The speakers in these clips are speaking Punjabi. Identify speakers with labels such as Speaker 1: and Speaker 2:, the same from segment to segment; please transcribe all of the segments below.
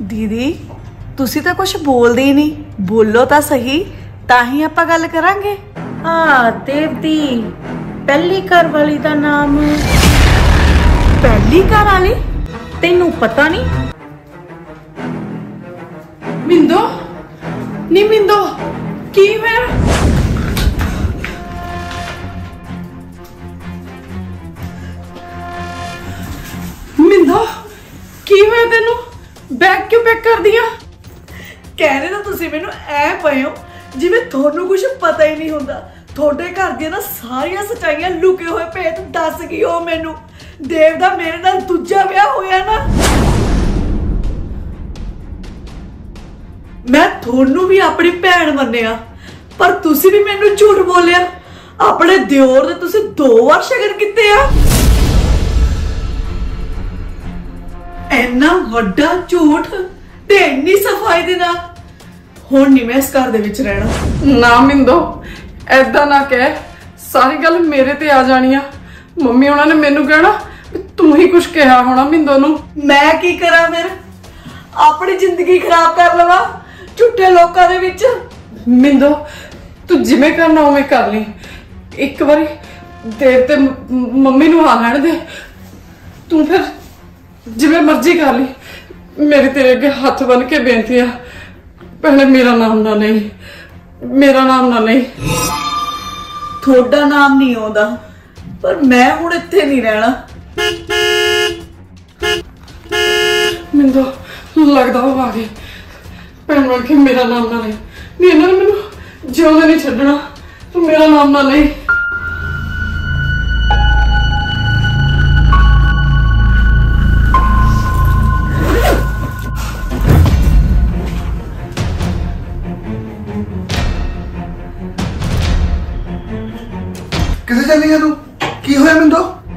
Speaker 1: दीदी तुसी तो कुछ बोलते ही नहीं, बोलो तो सही, ताही आपां गल करांगे।
Speaker 2: हाँ देवती, पहली घर वाली दा नाम।
Speaker 1: पहली घर वाली?
Speaker 2: तेनू पता नहीं?
Speaker 1: मिंदो नी मिंदो की होया? मिंदो की होया तेनू? बैग क्यों पैक कर दिया? कहने तो तुसी मैनू ऐ पए हो जिवें थोनू कुछ पता ही नहीं हुंदा। थोड़े घर दी ना सारियां सच्चाइयां लुके हुए भेत दस गई हो मैनू। देव दा मेरे नाल दूजा विआह होया ना, मैं थोनू भी अपनी भैन मन्निया, पर तुसी भी मैनू झूठ बोलिया। अपने दियोर दे तुसी 2 बार शगन किते आ। इन्ना वड्डा झूठ ते इन्नी सफाई दे नाल हुण नहीं मैं इस घर दे विच रहना।
Speaker 3: ना मिंदो, ऐदा ना कह, सारी गल मेरे ते आ जानी आ। मम्मी उन्होंने ने मैनू कहना तू ही कुछ कहा होना मिंदो नू।
Speaker 1: मैं की करा? फिर अपनी जिंदगी खराब कर लवा झूठे लोकां दे विच?
Speaker 3: मिंदो तू जिवें करना उवें कर ली, एक बारी देव ते मम्मी नू आ लैण दे, तू फिर जिवें मर्जी कर ली। मेरी तेरे अगे हथ बन के बेनती आ, पहले मेरा नाम ना नहीं, मेरा नाम ना नहीं।
Speaker 1: थोड़ा नाम नहीं आउंदा, पर मैं हुण इत्थे नहीं रहना।
Speaker 3: मिंदो लगदा वो आ गई, भैन बन के मेरा नाम ना नहीं, नहीं इन्होंने मैनू जिउंदा नहीं छड्डना, तू मेरा नाम ना नहीं।
Speaker 4: किसे चली है तू? की होया मिंदो?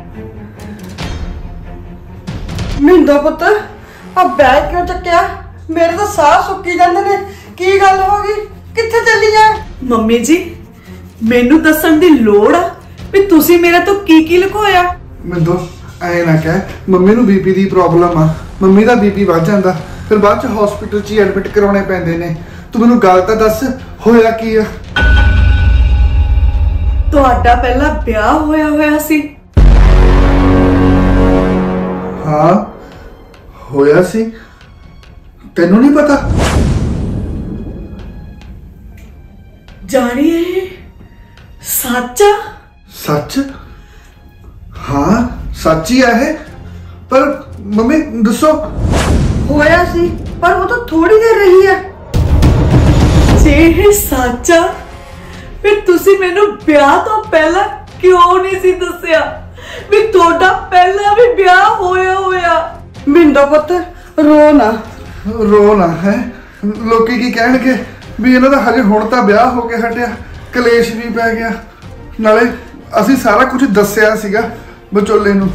Speaker 5: मिंदो पुत्त आ बैग क्यों चक्या? मेरे तो साह सुक्की जांदे ने। की गल हो गई? कित्थे चली है?
Speaker 1: मम्मी जी मैनू दस्सण दी लोड़ आ भी तुसी मेरे तो की लुकोया?
Speaker 4: मिंदो ऐ ना कह, मम्मी नू बीपी दी प्रॉब्लम आ, मम्मी दा बीपी वध जांदा, फिर बाद च हॉस्पिटल च एडमिट कराने पैंदे ने। तू मैनू गल तां दस होया की आ?
Speaker 1: तुहाडा पहला ब्याह होया सी?
Speaker 4: हाँ होया सी, तेनू नहीं पता?
Speaker 1: जानी है सच?
Speaker 4: सच? हाँ सच ही है, पर मम्मी दसो।
Speaker 5: होया सी, पर वो तो थोड़ी देर रही है।
Speaker 1: जे सच आ फिर तुसी मैनू ब्याह तो पहला क्यों नहीं सी दस्सिया भी तोड़ा पहला भी ब्याह होया?
Speaker 5: मिंदो पुत्त रो ना।
Speaker 4: रो ना है, लोकी की कहणगे भी इन्हां दा हजे हुण तां ब्याह हो के हटिया, कलेश भी पै गया, नाले असीं सारा कुछ दस्सिया सीगा बचोले नू।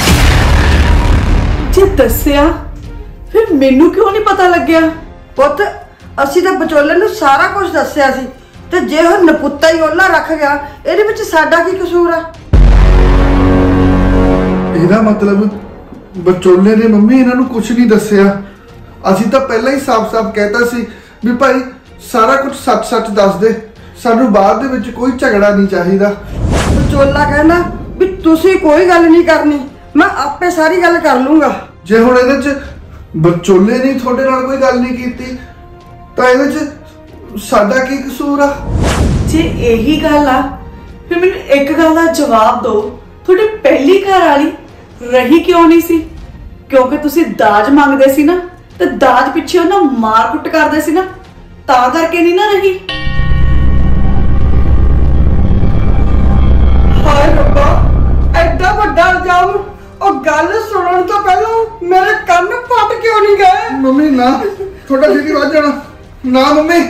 Speaker 1: जे दस्सिया फिर मैनू क्यों नहीं पता लग्या?
Speaker 5: पुत्त असीं तां बचोले नू सारा कुछ दस्सिया सी, ते जे हो नपुत्ता ही ओला रख गया, ਇਹਦੇ ਵਿੱਚ ਸਾਡਾ ਕੀ ਕਸੂਰ ਆ?
Speaker 4: ਇਹਦਾ ਮਤਲਬ ਬਚੋਲੇ ਨੇ ਮੰਮੀ ਇਹਨਾਂ ਨੂੰ ਕੁਝ ਨਹੀਂ ਦੱਸਿਆ। ਅਸੀਂ ਤਾਂ ਪਹਿਲਾਂ ਹੀ ਸਾਫ਼-ਸਾਫ਼ ਕਹਿਤਾ ਸੀ ਵੀ ਭਾਈ ਸਾਰਾ ਕੁਝ ਸੱਚ-ਸੱਚ ਦੱਸ ਦੇ, ਸਾਨੂੰ ਬਾਅਦ ਦੇ ਵਿੱਚ ਕੋਈ ਝਗੜਾ ਨਹੀਂ ਚਾਹੀਦਾ।
Speaker 5: ਬਚੋਲਾ ਕਹਿੰਦਾ ਵੀ ਤੁਸੀਂ ਕੋਈ ਗੱਲ ਨਹੀਂ ਕਰਨੀ, ਮੈਂ ਆਪੇ ਸਾਰੀ ਗੱਲ ਕਰ ਲੂੰਗਾ।
Speaker 4: ਜੇ ਹੁਣ ਇਹਦੇ 'ਚ ਬਚੋਲੇ ਨੇ ਤੁਹਾਡੇ ਨਾਲ ਕੋਈ ਗੱਲ ਨਹੀਂ ਕੀਤੀ ਤਾਂ ਇਹਦੇ 'ਚ साडा की कसूर आ?
Speaker 1: जे यही गल आ फिर मैनू एक गल दा जवाब दो, थोड़ी पहली घर वाली रही क्यों नहीं सी? क्योंकि तुसी दाज मंगदे सी ना, ते दाज पिछे ना मार कुट करदे सी ना, तां करके नहीं ना रही।
Speaker 5: हाय रब्बा, एडा वड्डा इल्जाम और गल सुनन तो पहला मेरे कान फट क्यों नहीं गए?
Speaker 4: मम्मी ना थोड़ा सीधी वज जाना ना मम्मी।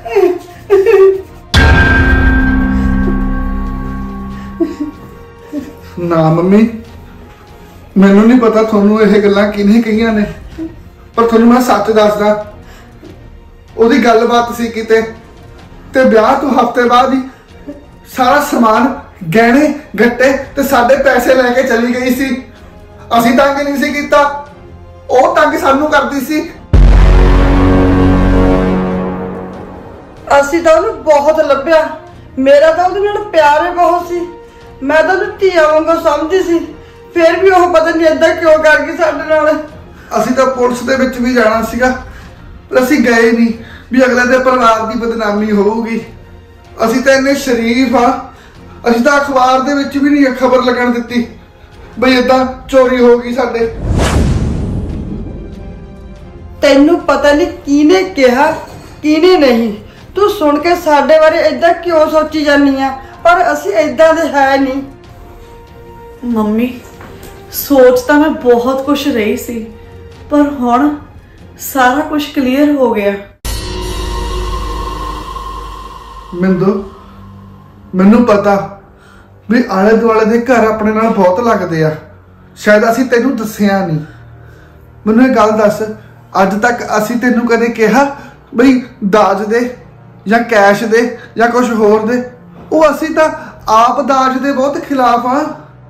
Speaker 4: ना मम्मी मैनू नहीं पता थोनू ये गल्लां किन्ने कहियां ने, पर थोनू मैं सच दसदा, ओदी गलबात सी किते ते ब्याह तो हफ्ते बाद ही सारा समान गहने गट्टे ते साडे पैसे लेके चली गई सी। असीं तंग नहीं सी कीता, ओ तंग सानू करदी सी।
Speaker 5: ਅਸੀਂ ਤਾਂ ਉਹਨੂੰ ਬਹੁਤ ਲੱਭਿਆ, ਮੇਰਾ ਤਾਂ ਉਹਦੇ ਨਾਲ ਪਿਆਰ ਹੀ ਬਹੁਤ ਸੀ। ਮੈਂ ਤਾਂ ਉਹਨੂੰ ਧੀਆ ਵਾਂਗੂ ਸਮਝਦੀ ਸੀ, ਫਿਰ ਵੀ ਉਹ ਪਤਾ ਨਹੀਂ ਏਦਾਂ ਕਿਉਂ ਕਰ ਗਈ ਸਾਡੇ ਨਾਲ।
Speaker 4: ਅਸੀਂ ਤਾਂ ਪੁਲਿਸ ਦੇ ਵਿੱਚ ਵੀ ਜਾਣਾ ਸੀਗਾ, ਪਰ ਅਸੀਂ ਗਏ ਨਹੀਂ ਵੀ ਅਗਲੇ ਦੇ ਪਰਿਵਾਰ ਦੀ ਬਦਨਾਮੀ ਹੋਊਗੀ। ਅਸੀਂ ਤਾਂ ਇੰਨੇ ਸ਼ਰੀਫ ਆ, ਅਸੀਂ ਤਾਂ ਅਖਬਾਰ ਦੇ ਵਿੱਚ ਵੀ ਨਹੀਂ ਖਬਰ ਲੱਗਣ ਦਿੱਤੀ ਬਈ ਏਦਾਂ ਚੋਰੀ ਹੋ ਗਈ ਸਾਡੇ।
Speaker 5: ਤੈਨੂੰ ਪਤਾ ਨਹੀਂ ਕਿਹਨੇ ਕਿਹਾ ਕਿਹਨੇ ਨਹੀਂ, ਤੂੰ ਸੁਣ ਕੇ ਸਾਡੇ ਬਾਰੇ ਏਦਾਂ ਕਿਉਂ ਸੋਚੀ ਜਾਂਦੀ ਆ, ਪਰ ਅਸੀਂ ਏਦਾਂ ਦੇ ਹੈ ਨਹੀਂ।
Speaker 1: ਮੰਮੀ ਸੋਚ ਤਾਂ ਮੈਂ ਬਹੁਤ ਕੁਝ ਰਹੀ ਸੀ, ਪਰ ਹੁਣ ਸਾਰਾ ਕੁਝ ਕਲੀਅਰ ਹੋ ਗਿਆ।
Speaker 4: ਮੈਨੂੰ ਪਤਾ ਵੀ ਆਲੇ ਦੁਆਲੇ ਦੇ ਘਰ ਆਪਣੇ ਨਾਲ ਬਹੁਤ ਲੱਗਦੇ ਆ, ਸ਼ਾਇਦ ਅਸੀਂ ਤੈਨੂੰ ਦੱਸਿਆ ਨਹੀਂ। ਮੈਨੂੰ ਇਹ ਗੱਲ ਦੱਸ, ਅੱਜ ਤੱਕ ਅਸੀਂ ਤੈਨੂੰ ਕਦੇ ਕਿਹਾ ਬਈ ਦਾਜ ਦੇ ਜਾਂ ਕੈਸ਼ ਦੇ ਜਾਂ ਕੁਝ ਹੋਰ ਦੇ? ਉਹ ਅਸੀਂ ਤਾਂ ਆਪ ਦਾਜ ਦੇ ਬਹੁਤ ਖਿਲਾਫ ਆ।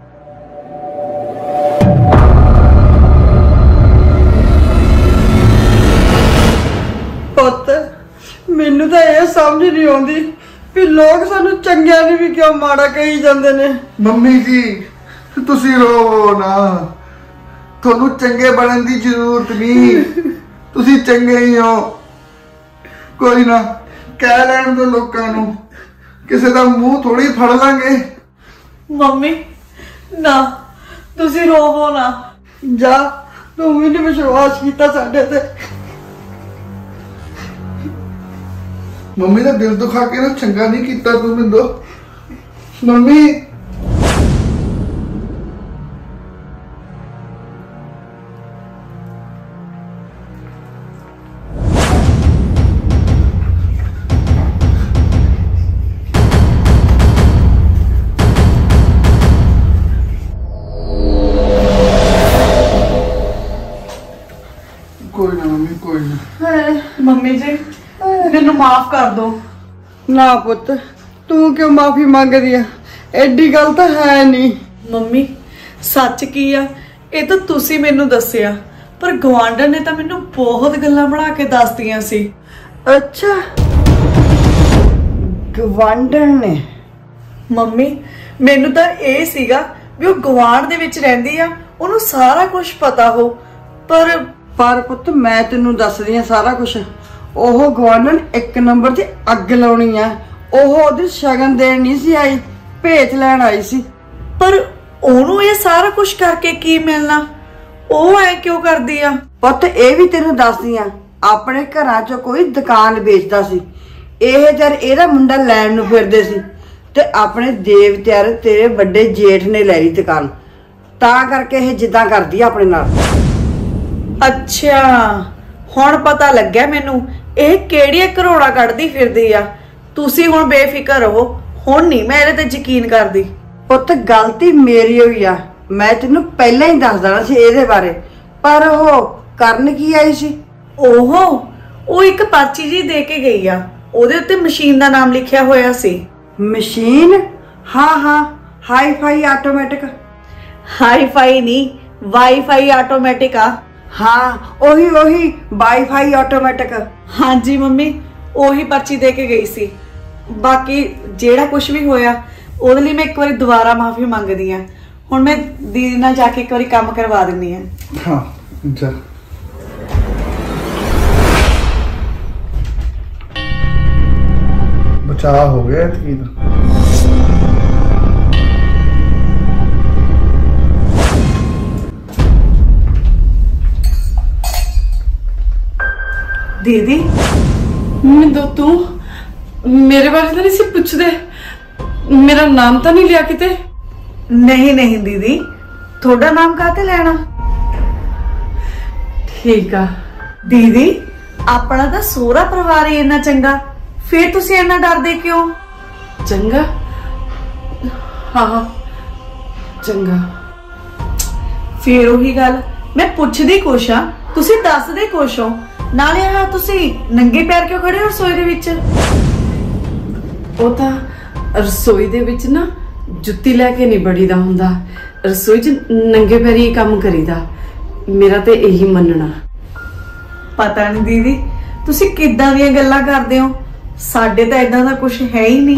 Speaker 5: ਪੁੱਤ ਮੈਨੂੰ ਤਾਂ ਇਹ ਸਮਝ ਨਹੀਂ ਆਉਂਦੀ ਵੀ ਲੋਕ ਸਾਨੂੰ ਚੰਗਿਆਂ ਨੂੰ ਵੀ ਕਿਉਂ ਮਾੜਾ ਕਹੀ ਜਾਂਦੇ ਨੇ।
Speaker 4: ਮੰਮੀ ਜੀ ਤੁਸੀਂ ਰੋ ਨਾ, ਤੁਹਾਨੂੰ ਚੰਗੇ ਬਣਨ ਦੀ ਜ਼ਰੂਰਤ ਨਹੀਂ, ਤੁਸੀਂ ਚੰਗੇ ਹੀ ਹੋ। ਕੋਈ ਨਾ, ਕਹਿ ਲੈਣ ਦੋ ਲੋਕਾਂ ਨੂੰ, ਕਿਸੇ ਦਾ ਮੂੰਹ ਥੋੜੀ ਫੜ ਲਾਂਗੇ।
Speaker 1: ਮੰਮੀ ਨਾ, ਤੁਸੀਂ ਰੋਵੋ ਨਾ।
Speaker 5: ਜਾ, ਤੂੰ ਵੀ ਨਹੀਂ ਵਿਸ਼ਵਾਸ ਕੀਤਾ ਸਾਡੇ ਤੇ।
Speaker 4: ਮੰਮੀ ਦਾ ਦਿਲ ਦੁਖਾ ਕੇ ਨਾ ਚੰਗਾ ਨਹੀਂ ਕੀਤਾ ਤੂੰ ਮਿੰਦੋ। ਮੰਮੀ ਕੋਈ ਨਾ ਮੰਮੀ, ਕੋਈ ਨਾ।
Speaker 1: ਮੰਮੀ ਜੀ ਮੈਨੂੰ ਮਾਫ ਕਰ ਦਿਓ।
Speaker 5: ਨਾ ਪੁੱਤ, ਤੂੰ ਕਿਉਂ ਮਾਫੀ ਮੰਗਦੀ ਆ? ਐਡੀ ਗੱਲ ਤਾਂ ਹੈ ਨਹੀਂ।
Speaker 1: ਮੰਮੀ ਸੱਚ ਕੀ ਆ, ਇਹ ਤਾਂ ਤੁਸੀਂ ਮੈਨੂੰ ਦੱਸਿਆ, ਪਰ ਗਵਾਂਢਣ ਨੇ ਤਾਂ ਮੈਨੂੰ ਬਹੁਤ ਗੱਲਾਂ ਬਣਾ ਕੇ ਦੱਸਦੀਆਂ ਸੀ।
Speaker 5: ਅੱਛਾ, ਗਵਾਂਢਣ ਨੇ?
Speaker 1: ਮੰਮੀ ਮੈਨੂੰ ਤਾਂ ਇਹ ਸੀਗਾ ਵੀ ਉਹ ਗਵਾਂਢ ਦੇ ਵਿੱਚ ਰਹਿੰਦੀ ਆ, ਉਹਨੂੰ ਸਾਰਾ ਕੁਝ ਪਤਾ ਹੋ, ਪਰ
Speaker 5: ਪੁੱਤ ਮੈਂ ਤੈਨੂੰ ਦੱਸਦੀ ਆ ਸਾਰਾ ਕੁਝ। ਉਹ ਗਵਾਂਢਣ ਇੱਕ ਨੰਬਰ ਦੀ ਅੱਗ ਲਾਉਣੀ ਆ। ਉਹ ਉਹਦੀ ਸ਼ਗਨ ਦੇਣ ਨਹੀਂ ਸੀ ਆਈ, ਭੇਤ ਲੈਣ ਆਈ ਸੀ।
Speaker 1: ਪਰ ਉਹਨੂੰ ਇਹ ਸਾਰਾ ਕੁਝ ਕਰਕੇ ਕੀ ਮਿਲਣਾ? ਉਹ ਐ ਕਿਉਂ ਕਰਦੀ ਆ?
Speaker 5: ਪੁੱਤ ਇਹ ਵੀ ਤੈਨੂੰ ਦੱਸਦੀ ਆ, ਆਪਣੇ ਘਰਾਂ 'ਚ ਕੋਈ ਦੁਕਾਨ ਵੇਚਦਾ ਸੀ, ਇਹ ਜਦ ਇਹਦਾ ਮੁੰਡਾ ਲੈਣ ਨੂੰ ਫਿਰਦੇ ਸੀ ਤੇ ਆਪਣੇ ਦੇਵਤਿਆਰ ਤੇਰੇ ਵੱਡੇ ਜੇਠ ਨੇ ਲੈ ਲਈ ਦੁਕਾਨ, ਤਾਂ ਕਰਕੇ ਇਹ ਜਿੱਦਾਂ ਕਰਦੀ ਆ ਆਪਣੇ ਨਾਲ।
Speaker 1: ਅੱਛਾ, ਹੁਣ ਪਤਾ ਲੱਗਿਆ ਮੈਨੂੰ ਇਹ ਕਿਹੜੀਆਂ ਕਰੋੜਾਂ ਕੱਢਦੀ ਫਿਰਦੀ ਆ। ਤੁਸੀਂ ਹੁਣ ਬੇਫਿਕਰ ਰਹੋ, ਹੁਣ ਨਹੀਂ ਮੈਂ ਇਹਦੇ ਤੇ ਯਕੀਨ ਕਰਦੀ।
Speaker 5: ਪੁੱਤ ਗਲਤੀ ਮੇਰੀ ਹੋਈ ਆ, ਮੈਂ ਤੈਨੂੰ ਪਹਿਲਾਂ ਹੀ ਦੱਸ ਦੇਣਾ ਸੀ ਇਹਦੇ ਬਾਰੇ, ਪਰ ਉਹ ਕਰਨ ਕੀ ਆਈ ਸੀ?
Speaker 1: ਉਹ ਇੱਕ ਪਰਚੀ ਜੀ ਦੇ ਕੇ ਗਈ ਆ, ਉਹਦੇ ਉੱਤੇ ਮਸ਼ੀਨ ਦਾ ਨਾਮ ਲਿਖਿਆ ਹੋਇਆ ਸੀ।
Speaker 5: ਮਸ਼ੀਨ? ਹਾਂ, ਹਾਈ-ਫਾਈ ਆਟੋਮੈਟਿਕ।
Speaker 1: ਹਾਈ-ਫਾਈ ਨਹੀਂ, ਵਾਈ-ਫਾਈ ਆਟੋਮੈਟਿਕ ਆ।
Speaker 5: ਹਾਂ ਉਹੀ ਵਾਈ-ਫਾਈ ਆਟੋਮੈਟਿਕ।
Speaker 1: ਹਾਂਜੀ ਮੰਮੀ, ਉਹੀ ਪਰਚੀ ਦੇ ਕੇ ਗਈ ਸੀ। ਬਾਕੀ ਜਿਹੜਾ ਕੁਝ ਵੀ ਹੋਇਆ ਉਹਦੇ ਲਈ ਮੈਂ ਇੱਕ ਵਾਰੀ ਦੁਬਾਰਾ ਮਾਫੀ ਮੰਗਦੀ ਆ। ਹੁਣ ਮੈਂ ਦੀਦੀ ਨਾਲ ਜਾ ਕੇ ਇੱਕ ਵਾਰੀ ਕੰਮ ਕਰਵਾ ਦਿੰਦੀ ਆ।
Speaker 4: ਹਾਂ ਜਾ। ਬਚਾਅ ਹੋ ਗਿਆ ਕੀ ਦਾ।
Speaker 1: ਦੀਦੀ
Speaker 3: ਮਿੰਦੋ ਤੂੰ ਮੇਰੇ ਬਾਰੇ ਤਾਂ ਨਹੀਂ ਸੀ ਪੁੱਛਦੇ? ਮੇਰਾ ਨਾਮ ਤਾਂ ਨਹੀਂ ਲਿਆ ਕਿਤੇ?
Speaker 1: ਨਹੀਂ ਦੀਦੀ, ਤੁਹਾਡਾ ਨਾਮ ਕਾਹਤੇ ਲੈਣਾ?
Speaker 3: ਠੀਕ ਆ
Speaker 1: ਦੀਦੀ, ਆਪਣਾ ਤਾਂ ਸੋਹਰਾ ਪਰਿਵਾਰ ਹੀ ਇੰਨਾ ਚੰਗਾ, ਫਿਰ ਤੁਸੀਂ ਇੰਨਾ ਡਰਦੇ ਕਿਉਂ?
Speaker 3: ਚੰਗਾ? ਹਾਂ ਚੰਗਾ।
Speaker 1: ਫਿਰ ਉਹੀ ਗੱਲ, ਮੈਂ ਪੁੱਛਦੀ ਕੁਛ ਆ, ਤੁਸੀਂ ਦੱਸਦੇ ਕੁਛ ਹੋ। ਨਾਲੇ ਆ ਤੁਸੀਂ ਨੰਗੇ ਪੈਰ ਕਿਉਂ ਖੜੇ ਹੋ ਰਸੋਈ ਦੇ ਵਿੱਚ?
Speaker 3: ਉਹ ਤਾਂ ਰਸੋਈ ਦੇ ਵਿੱਚ ਨਾ ਜੁੱਤੀ ਲੈ ਕੇ ਨਹੀਂ ਬੜੀਦਾ ਹੁੰਦਾ, ਰਸੋਈ 'ਚ ਨੰਗੇ ਪੈਰੀ ਕੰਮ ਕਰੀਦਾ। ਮੇਰਾ ਤੇ ਇਹੀ ਮੰਨਣਾ।
Speaker 1: ਪਤਾ ਨਹੀਂ ਦੀਦੀ, ਤੁਸੀਂ ਕਿੱਦਾਂ ਦੀਆਂ ਗੱਲਾਂ ਕਰਦੇ ਹੋ। ਸਾਡੇ ਤਾਂ ਇਦਾਂ ਦਾ ਕੁਝ ਹੈ ਹੀ ਨਹੀਂ।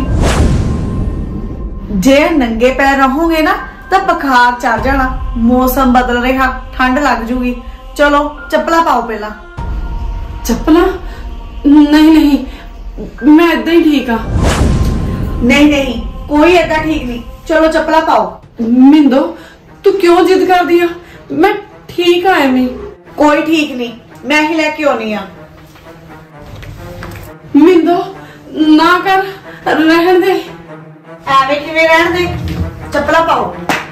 Speaker 1: ਜੇ ਨੰਗੇ ਪੈਰ ਰਹੋਗੇ ਨਾ ਤਾਂ ਬੁਖਾਰ ਚੜ ਜਾਣਾ। ਮੌਸਮ ਬਦਲ ਰਿਹਾ, ਠੰਡ ਲੱਗ ਜੂਗੀ। ਚਲੋ ਚੱਪਲਾਂ ਪਾਓ ਪਹਿਲਾਂ।
Speaker 3: ਚੱਪਲਾਂ? ਨਹੀਂ ਨਹੀਂ, ਮੈਂ ਏਦਾਂ ਹੀ ਠੀਕ ਆ।
Speaker 1: ਨਹੀਂ ਨਹੀਂ, ਕੋਈ ਏਦਾਂ ਠੀਕ ਨਹੀਂ। ਚਲੋ ਚੱਪਲਾਂ ਪਾਓ।
Speaker 3: ਮਿੰਦੋ, ਤੂੰ ਕਿਉਂ ਜਿੱਦ ਕਰਦੀ ਆ? ਮੈਂ ਠੀਕ ਆ ਐਵੇਂ।
Speaker 1: ਕੋਈ ਠੀਕ ਨਹੀਂ, ਮੈਂ ਹੀ ਲੈ ਕੇ ਆਉਣੀ ਆ।
Speaker 3: ਮਿੰਦੋ ਨਾ ਕਰ, ਰਹਿਣ ਦੇ।
Speaker 1: ਐਵੇਂ ਕਿਵੇਂ ਰਹਿਣ ਦੇ? ਚੱਪਲਾਂ ਪਾਓ।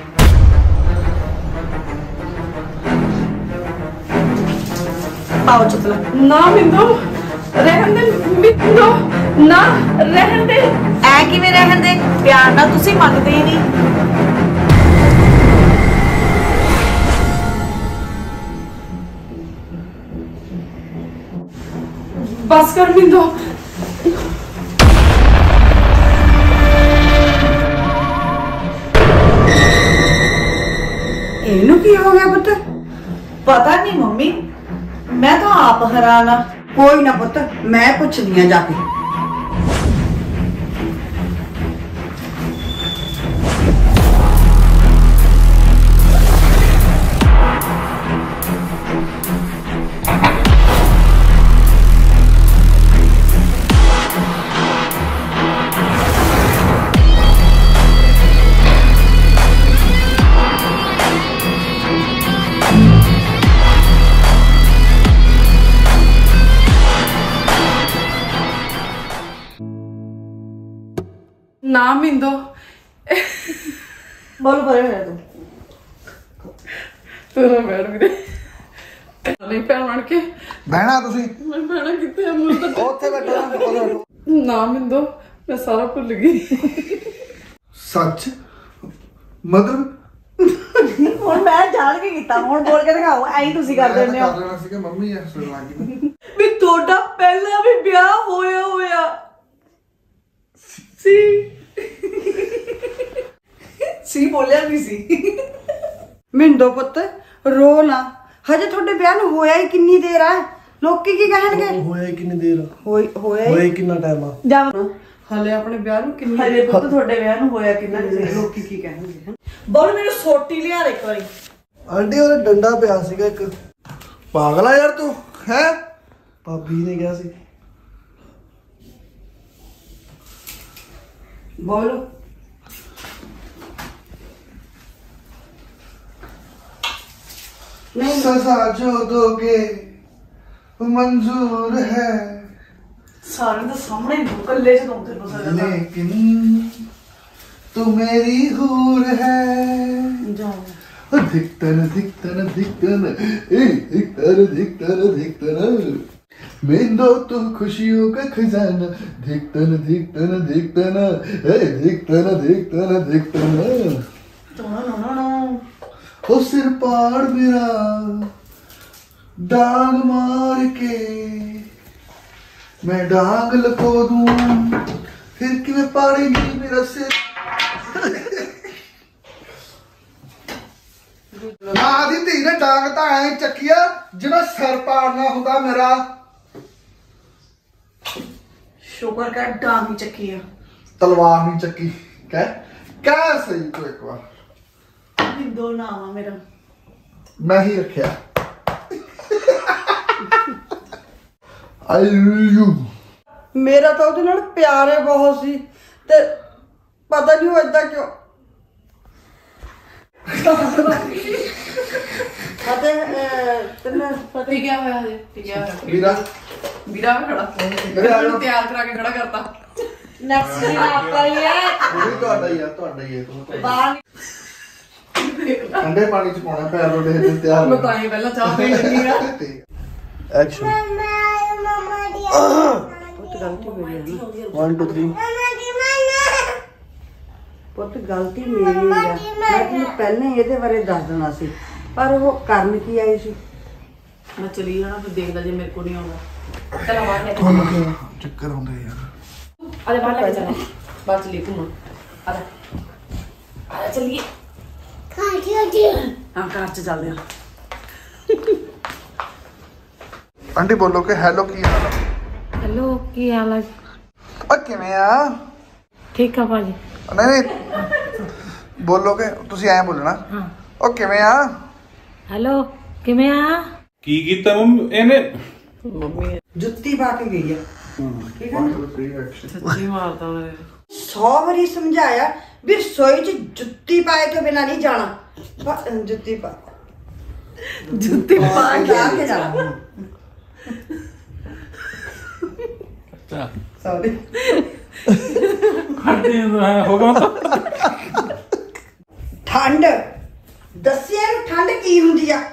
Speaker 1: ਪਾਓ ਚੱਪਲਾਂ।
Speaker 3: ਨਾ ਮਿੰਦੋ, ਰਹਿਣ ਦੇ। ਮਿੰਦੋ ਨਾ, ਰਹਿਣ ਦੇ।
Speaker 1: ਐ ਕਿਵੇਂ ਰਹਿਣ ਦੇ? ਪਿਆਰ ਨਾਲ ਤੁਸੀਂ ਮੰਨਦੇ ਹੀ ਨਹੀਂ।
Speaker 3: ਬਸ ਕਰ ਮਿੰਦੋ।
Speaker 5: ਇਹਨੂੰ ਕੀ ਹੋ ਗਿਆ ਪੁੱਤ?
Speaker 1: ਪਤਾ ਨਹੀਂ ਮੰਮੀ, ਮੈਂ ਤਾਂ ਆਪ ਹੈਰਾਨ ਆ।
Speaker 5: ਕੋਈ ਨਾ ਪੁੱਤ, ਮੈਂ ਪੁੱਛਦੀ ਆ ਜਾ ਕੇ।
Speaker 3: ਨਾ ਮਿੰਦੋ,
Speaker 1: ਬੋਲ ਪਰੇ ਹੋਇਆ ਤੂੰ।
Speaker 3: ਤੇਰਾ ਬੈਠ ਵੀ ਦੇ। ਨਹੀਂ ਭੈਣ ਬਣ ਕੇ
Speaker 4: ਬਹਿਣਾ ਤੁਸੀਂ
Speaker 3: ਮੈਂ ਭੈਣਾ ਕਿੱਥੇ ਆ? ਮੈਨੂੰ ਤਾਂ
Speaker 4: ਉੱਥੇ ਬੈਠੋ।
Speaker 3: ਨਾ ਮਿੰਦੋ, ਮੈਂ ਸਾਰਾ ਭੁੱਲ ਗਈ।
Speaker 4: ਸੱਚ? ਮਤਲਬ
Speaker 1: ਹੁਣ ਮੈਂ ਜਾਣ ਕੇ ਕੀਤਾ, ਹੁਣ ਬੋਲ ਕੇ ਦਿਖਾਓ। ਐਂ ਤੁਸੀਂ ਕਰ ਦਿੰਦੇ ਹੋ।
Speaker 4: ਕਰ ਲੈਣਾ ਸੀ ਕਿ ਮੰਮੀ ਐ ਸੁਣ ਲੱਗੀ।
Speaker 1: ਵੀ ਤੁਹਾਡਾ ਪਹਿਲਾਂ ਵੀ ਵਿਆਹ ਹੋਇਆ ਸੀ ਬੋਲਿਆ ਨਹੀਂ ਸੀ।
Speaker 5: ਮਿੰਦੋ ਪੁੱਤ ਰੋ ਨਾ, ਹਜੇ ਤੁਹਾਡੇ ਵਿਆਹ ਨੂੰ ਹੋਇਆ ਹੀ ਕਿੰਨੀ ਦੇਰ ਆ। ਲੋਕੀ ਕੀ ਕਹਿਣਗੇ?
Speaker 6: ਹੋਇਆ ਹੀ ਕਿੰਨੀ ਦੇਰ?
Speaker 5: ਹੋਇਆ
Speaker 6: ਹੋਇਆ ਹੀ ਕਿੰਨਾ ਟਾਈਮ ਆ?
Speaker 1: ਜਾ
Speaker 3: ਹਲੇ ਆਪਣੇ ਵਿਆਹ ਨੂੰ ਕਿੰਨੀ
Speaker 1: ਹਲੇ ਪੁੱਤ ਤੁਹਾਡੇ ਵਿਆਹ ਨੂੰ ਹੋਇਆ ਕਿੰਨਾ ਕੁ? ਲੋਕੀ ਕੀ ਕਹਿਣਗੇ? ਬੋਲ ਮੈਨੂੰ ਸੋਟੀ ਲਿਆ ਦੇ ਇੱਕ ਵਾਰੀ।
Speaker 6: ਆਂਟੀ ਉਹਦੇ ਡੰਡਾ ਪਿਆ ਸੀਗਾ ਇੱਕ। ਪਾਗਲ ਆ ਯਾਰ ਤੂੰ, ਹੈ? ਭਾਬੀ ਨੇ ਕਿਹਾ ਸੀ।
Speaker 5: ਬੋਲੋ।
Speaker 4: सजा जो दोगे मंजूर है,
Speaker 1: ਸਾਰਿਆਂ ਦੇ ਸਾਹਮਣੇ ਕੱਲੇ ਚ ਦੋਂਦੇ ਨੂੰ ਸਜ਼ਾ।
Speaker 4: लेकिन तू मेरी हूर है।
Speaker 1: ਜਾਓ।
Speaker 4: धिकतन धिकतन धिकतन धिकतन धिकतन धिकतन मिंदो तू खुशियों का खजाना। धिकतन धिकतन धिकतन धिकतन धिकतन धिकतन।
Speaker 1: ਨਾ
Speaker 4: हो सिर पाड़ मेरा डांग मार के मैं डांग लको दूं, फिर कि मैं पाड़ेगी मेरा सिर। आदि धी ने डांग तो ऐ चकिया जिन्हें सिर पाड़ना होता मेरा।
Speaker 1: ਸ਼ੁਕਰ ਕਰ ਡਾਂਗ ਹੀ ਚੱਕੀ ਆ।
Speaker 4: तलवार नहीं चक्की। कह सही तो एक बार
Speaker 1: ਮਿੰਦੋ ਨਾਮ ਆ ਮੇਰਾ।
Speaker 4: मैं ही रखा। आई यू
Speaker 5: ਮੇਰਾ ਤਾਂ ਉਹਦੇ ਨਾਲ ਪਿਆਰ ਹੀ ਬਹੁਤ ਸੀ ਤੇ ਪਤਾ ਨਹੀਂ ਉਹ ਏਦਾਂ ਕਿਉਂ। ਅਤੇ ਤੈਨੂੰ
Speaker 3: ਪਤੀ ਕਿਆ ਹੋਇਆ ਹਜੇ? ਟਿਕਿਆ ਹੋਇਆ
Speaker 4: ਵੀਰਾ
Speaker 3: ਵੀਰਾ ਵੀ ਖੜਾ।
Speaker 4: ਮੇਰੇ ਆ
Speaker 3: ਮੈਨੂੰ ਤਿਆਰ ਕਰਾ ਕੇ ਖੜਾ ਕਰਤਾ।
Speaker 1: ਨੈਕਸਟ ਟਾਈਮ ਆਪਾ ਹੀ ਹੈ।
Speaker 4: ਉਹ ਵੀ ਤੁਹਾਡਾ ਹੀ ਹੈ
Speaker 1: ਬਾਹਰ
Speaker 4: ਠੰਡੇ ਪਾਣੀ ਚ ਪਾਉਣਾ ਪੈਰ ਰੋਡੇ ਤੇ ਤਿਆਰ
Speaker 3: ਮੈਂ ਤਾਂ ਹੀ ਪਹਿਲਾਂ ਚਾਹ ਪੀਣ ਲੱਗੀ ਆ।
Speaker 6: ਐਕਸ਼ਨ। 1 2 3।
Speaker 5: ਪੁੱਤ ਗਲਤੀ ਮੇਰੀ ਆ। ਮੈਂ ਤੈਨੂੰ ਪਹਿਲਾਂ ਹੀ ਇਹਦੇ ਬਾਰੇ ਦੱਸ ਦੇਣਾ ਸੀ, ਪਰ ਉਹ ਕਰਨ ਕੀ ਆਈ ਸੀ।
Speaker 3: ਮੈਂ ਚਲੀ ਜਾਣਾ, ਫਿਰ ਦੇਖਦਾ ਜੇ ਮੇਰੇ ਕੋਲ ਨਹੀਂ ਆਉਂਦਾ। ਚਲ ਬਾਹਰ ਲੈ ਕੇ
Speaker 4: ਚੱਕਰ ਆਉਂਦੇ ਯਾਰ।
Speaker 3: ਆਲੇ ਬਾਹਰ ਲੈ ਕੇ ਚੱਲ। ਬਾਹਰ ਚਲੀ ਘੁੰਮਣ। ਆਲੇ ਆਲੇ ਚੱਲੀਏ। ਹਾਂ ਕਾਰ ਚ ਚੱਲਦੇ ਆ।
Speaker 4: ਆਂਟੀ ਬੋਲੋ ਕਿ ਹੈਲੋ ਕੀ ਹਾਲ ਹੈ?
Speaker 2: ਹੈਲੋ, ਕੀ ਹਾਲ ਹੈ?
Speaker 6: ਓ ਕਿਵੇਂ ਆ?
Speaker 2: ਠੀਕ ਆ ਭਾਜੀ।
Speaker 6: ਨਹੀਂ ਬੋਲੋਗੇ ਤੁਸੀਂ, ਐਂ ਬੋਲਣਾ।
Speaker 2: ਹਾਂ।
Speaker 6: ਓ ਕਿਵੇਂ ਆ?
Speaker 2: ਹੈਲੋ, ਕਿਵੇਂ ਆ?
Speaker 7: ਕੀ ਕੀਤਾ ਇਹਨੇ?
Speaker 5: ਜੁੱਤੀ ਪਾ ਕੇ ਗਈ ਆ। ਠੀਕ ਹੈ
Speaker 3: ਸੱਚੀ ਮਾਰਦਾ ਉਹਨੇ।
Speaker 5: 100 ਵਾਰੀ ਸਮਝਾਇਆ ਵੀ ਰਸੋਈ 'ਚ ਜੁੱਤੀ ਪਾਏ ਤੋਂ ਬਿਨਾਂ ਨਹੀਂ ਜਾਣਾ। ਜੁੱਤੀ ਪਾ ਕੇ ਜਾਣਾ। ਸੌਰੀ ਠੰਡ ਦੱਸਿਆ ਨੂੰ ਠੰਡ ਕੀ ਹੁੰਦੀ ਆ?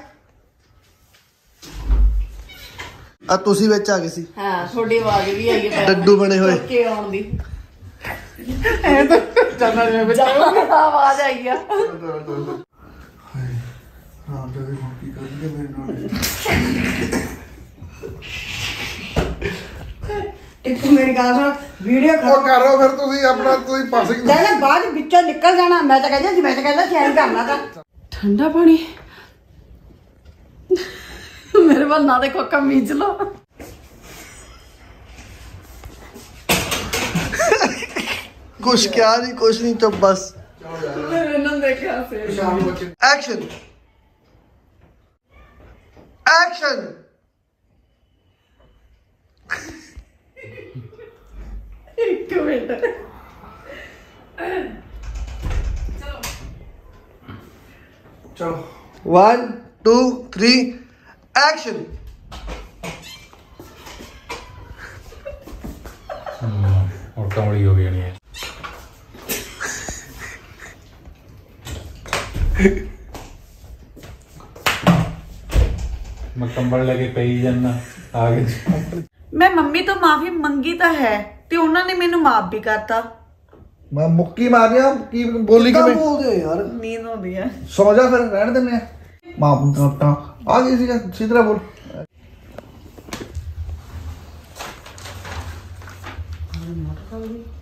Speaker 6: ਆ ਤੁਸੀਂ ਵਿੱਚ ਆ ਗਏ ਸੀ।
Speaker 3: ਹਾਂ, ਤੁਹਾਡੀ ਆਵਾਜ਼ ਵੀ ਆਈ ਹੈ
Speaker 6: ਡੱਡੂ ਬਣੇ ਹੋਏ।
Speaker 3: ਕੇ ਆਉਣ ਦੀ। ਐ ਤਾਂ ਜਾਨਾ ਜਿਵੇਂ ਵਿੱਚ ਆਵਾਜ਼ ਆਈ ਆ।
Speaker 6: ਹਾਂ ਤੇ ਵੀ ਕੀ ਕਰਨਗੇ ਮੇਰੇ ਨਾਲ।
Speaker 5: ਇੱਕ ਮੇਰੀ ਗੱਲ ਸੁਣ, ਵੀਡੀਓ
Speaker 4: ਉਹ ਕਰੋ ਫਿਰ ਤੁਸੀਂ ਆਪਣਾ, ਤੁਸੀਂ ਪਾਸੇ
Speaker 5: ਲੈ ਬਾਅਦ ਵਿੱਚੋਂ ਨਿਕਲ ਜਾਣਾ। ਮੈਂ ਤਾਂ ਕਹਿੰਦਾ ਸੀ ਐਂ ਕਰਨਾ ਤਾਂ।
Speaker 3: ਠੰਡਾ ਪਾਣੀ ਮੇਰੇ ਵੱਲ ਨਾ ਦੇਖੋ, ਕਮੀਜ਼ ਲੋ।
Speaker 6: ਕੁਛ ਕਿਹਾ ਨਹੀਂ, ਕੁਛ ਨਹੀਂ, ਚੁੱਪ ਬਸ।
Speaker 3: ਮੇਰੇ ਨਾਲ ਦੇਖਿਆ ਸੀ।
Speaker 6: Action action.
Speaker 3: ਇੱਕ ਮਿੰਟ।
Speaker 6: ਚਲੋ 1 2 3 ਐਕਸ਼ਨ।
Speaker 7: और कमड़ी हो गई नहीं है। मैं कंबल लेके कही जाना आगे।
Speaker 1: ਮੈਂ ਮੰਮੀ ਤੋਂ ਮਾਫੀ ਮੰਗੀ ਤਾਂ ਹੈ ਤੇ ਉਹਨਾਂ ਨੇ ਮੈਨੂੰ ਮਾਫ ਵੀ ਕਰਤਾ।
Speaker 4: ਮੈਂ ਮੁੱਕੀ ਮਾਰਿਆ ਕੀ ਬੋਲੀ ਕਿਵੇਂ?
Speaker 6: ਬੋਲਦੇ ਯਾਰ,
Speaker 1: ਨੀਂਦ ਆਉਂਦੀ ਹੈ।
Speaker 4: ਸੌ ਜਾ ਫਿਰ, ਰਹਿਣ ਦਿੰਦੇ ਆ। ਮਾਫ ਕਰਤਾ ਆ ਗਈ ਸੀਗਾ, ਸਿੱਧਰਾ ਬੋਲ।